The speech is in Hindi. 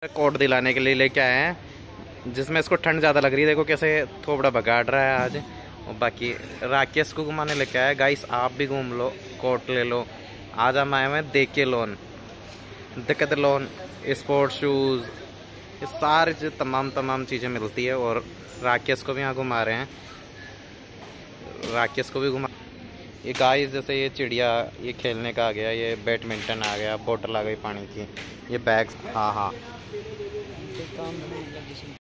कोट दिलाने के लिए लेके आए हैं, जिसमें इसको ठंड ज़्यादा लग रही है। देखो कैसे थोपड़ा बगाड़ रहा है आज। और बाकी राकेश को घुमाने लेके आया। गाइस आप भी घूम लो, कोट ले लो। आज हम आए हुए हैं देके लोन, दिक्कत लोन, स्पोर्ट शूज़, ये सारी तमाम चीज़ें मिलती है। और राकेश को भी यहाँ घुमा रहे हैं, राकेश को भी घुमा। ये गाइस जैसे ये चिड़िया, ये खेलने का आ गया, ये बैडमिंटन आ गया, बोतल आ गई पानी की, ये बैग्स, हाँ हाँ।